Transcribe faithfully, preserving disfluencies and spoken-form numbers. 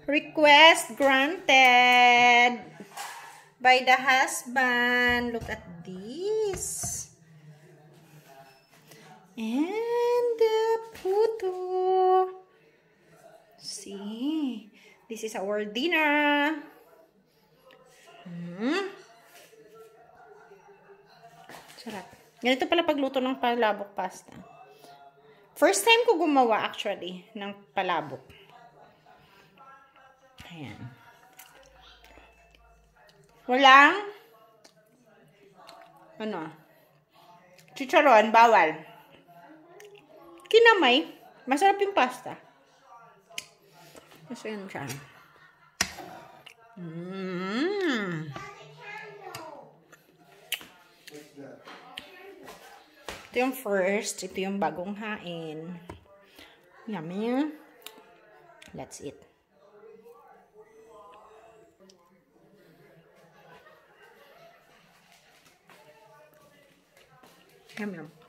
Request granted by the husband. Look at this. And the photo. See, this is our dinner. Hmm. Sarap. Ganito pala pagluto ng palabok pasta. First time ko gumawa actually ng palabok. Ayan. Walang ano, chicharon, bawal. Kinamay, masarap yung pasta. Kasi yan siya. Mmm. Ito yung first, ito yung bagong hain. Yummy. That's it. Yum, yum.